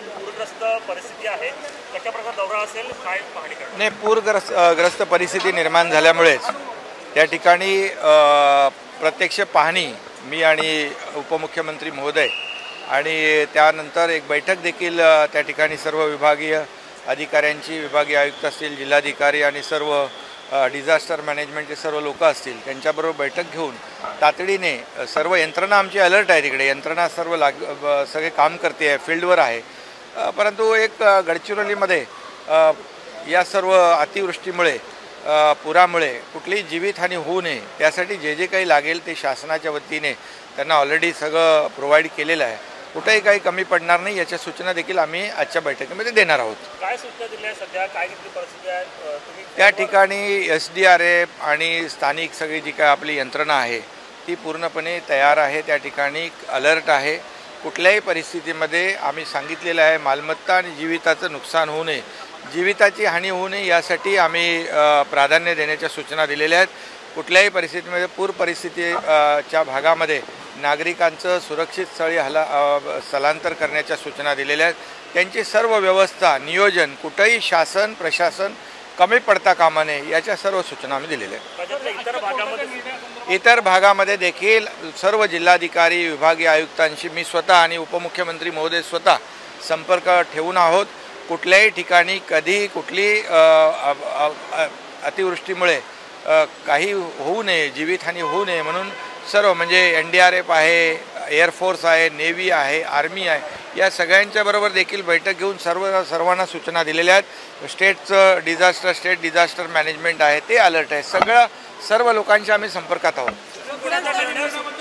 पूरग्रस्त परिस्थिती आहे, कशा प्रकारे दौरा असेल, काय पाहणी करणार? नाही, पूरग्रस्त परिस्थिती निर्माण झाल्यामुळेच त्या ठिकाणी प्रत्यक्ष पाहणी मी आणि उपमुख्यमंत्री महोदय आणि त्यानंतर एक बैठक देखील त्या ठिकाणी सर्व विभागीय अधिकाऱ्यांची, विभागीय आयुक्त असतील, जिल्हाधिकारी आणि सर्व डिझास्टर मॅनेजमेंटचे सर्व लोक असतील त्यांच्याबरोबर बैठक घेऊन तातडीने सर्व यंत्रणा आमची अलर्ट आहे, तिकडे यंत्रणा सर्व सगळे काम करते आहे, फील्डवर आहे. परंतु एक गडचिरोलीमध्ये या सर्व अतिवृष्टीमुळे पुरामुळे कुठलीही जीवितहानी होऊ नये त्यासाठी जे जे काही लागेल ते शासनाच्या वतीने त्यांना ऑलरेडी सगळं प्रोव्हाइड केलेलं आहे. कुठेही काही कमी पडणार नाही याच्या सूचना देखील आम्ही आजच्या बैठकीमध्ये देणार आहोत. काय सूचना दिल्या सध्या, काय किती परिस्थिती आहे? तुम्ही त्या ठिकाणी SDRF आणि स्थानिक सगळी जी काय आपली यंत्रणा आहे ती पूर्णपणे तयार आहे. त्या ठिकाणी अलर्ट आहे. कुठल्याही परिस्थितीमध्ये आम्ही सांगितलेलं आहे मालमत्ता आणि जीविताचं नुकसान होऊ नये, जीविताची हानी होऊ नये यासाठी आम्ही प्राधान्य देण्याच्या सूचना दिलेल्या आहेत. कुठल्याही परिस्थितीमध्ये पूर परिस्थितीच्या भागामध्ये नागरिकांचं सुरक्षित स्थळी स्थलांतर करण्याच्या सूचना दिलेल्या आहेत. त्यांची सर्व व्यवस्था, नियोजन कुठेही शासन प्रशासन कमी पडता कामा नये याच्या सर्व सूचना आम्ही दिलेल्या आहेत. इतर भागामध्ये देखील सर्व जिल्हाधिकारी, विभागीय आयुक्तांशी मी स्वतः आणि उपमुख्यमंत्री महोदय स्वतः संपर्क ठेवून आहोत. कुठल्याही ठिकाणी कधी कुठली अतिवृष्टीमुळे काही होऊ नये, जीवितहानी होऊ नये म्हणून सर्व म्हणजे NDRF आहे, एअरफोर्स आहे, नेव्ही आहे, आर्मी आहे, या सगळ्यांच्या बरोबर देखील बैठक घेऊन सर्वांना सूचना दिलेल्या आहेत. स्टेट डिझास्टर मॅनेजमेंट आहे ते अलर्ट आहे. सर्व लोकांच्या आम्ही संपर्कात आहोत.